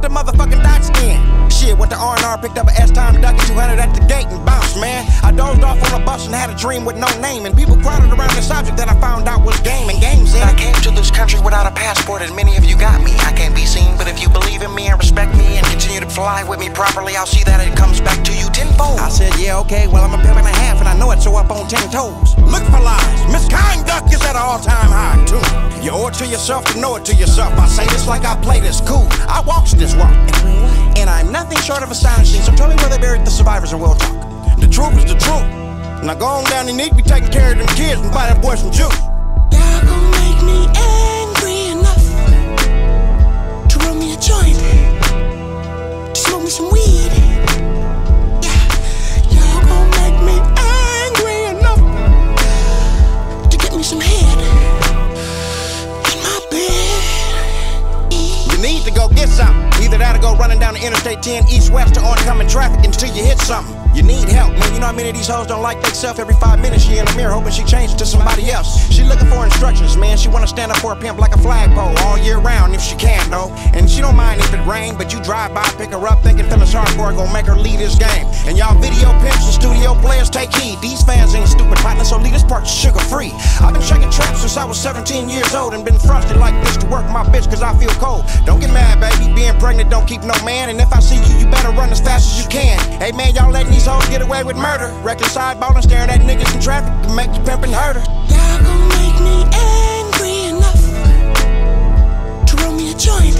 the motherfucking dark skin. Shit, went to R&R, picked up an S-Time, duck at 200 at the gate and bounced, man. I dozed off on a bus and had a dream with no name. And people crowded around this object that I found out was game and games in. I came to this country without a passport and many of you got me. I can't be seen, but if you believe in me and respect me and continue to fly with me properly, I'll see that it comes back to you tenfold. I said, yeah, okay, well I'm a pimp and a half and I know it, so up on 10 toes. Look for lies, misconduct is at an all-time high too. You owe it to yourself to know it to yourself. I say this like I play this cool. I walks this walk, and I'm nothing short of astonishing. So tell me where they buried the survivors and we'll talk. The truth is the truth. Now go on down, you need to be taking care of them kids and buy that boy some juice. Y'all gon' make me angry enough to roll me a joint, to smoke me some weed. Yeah, y'all gon' make me angry enough to get me some head in my bed. You need to go get something. Either that or go running down the Interstate 10 east-west to oncoming traffic until you hit something. You need help, man. You know how many of these hoes don't like themselves? Every 5 minutes she in the mirror hoping she changes to somebody else. She looking for instructions, man. She wanna stand up for a pimp like a flagpole all year round if she can, though. And she don't mind if it rain, but you drive by, pick her up, thinking Phyllis Hardcore gon' make her lead this game. And y'all video pimps and studio players take heed. These fans ain't stupid partners, so lead this part sugar-free. I've been shaking traps since I was 17 years old and been frosted like this to work my bitch cause I feel cold. Don't get mad, baby. Being pregnant don't keep no man. And if I see you, you better run as fast as you can. Hey, man, y'all letting these hoes get away with murder. Reckless eyeballing, staring at niggas in traffic to make you pimpin' hurt her. Y'all gon' make me angry enough to roll me a joint,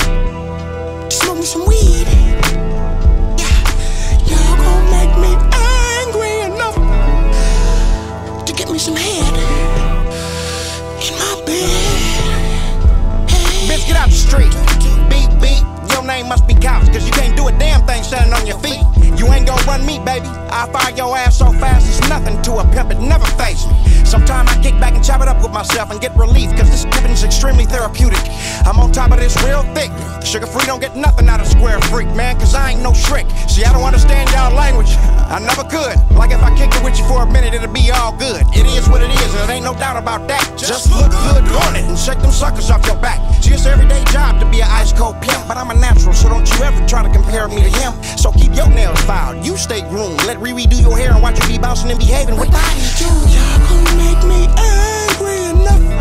to smoke me some weed. Yeah, y'all gon' make me angry enough to get me some head in my bed. Hey. Bitch, get out the street. Beep, beep. Your name must be Couch, cause you can't do a damn thing standing on your feet. You ain't gon' run me, baby. I'll fire your ass so fast it's nothing to a pimp, it never face me. Sometimes I kick back and chop it up with myself and get relief, cause this pimpin' is extremely therapeutic. I'm on top of this real thick. Sugar free don't get nothing out of square freak, man, cause I ain't no Shrek. See, I don't understand y'all language. I never could. Like if I kicked it with you for a minute, it'll be all good. It is what it is, and there ain't no doubt about that. Just look good on it and shake them suckers off your back. See, it's everyday job to be an ice cold pimp, but I'm a natural, so don't you ever try to compare me to him. So keep your nails filed, you stay groomed. Let Riri do your hair and watch you be bouncing and behaving with body too. Y'all gon' make me angry enough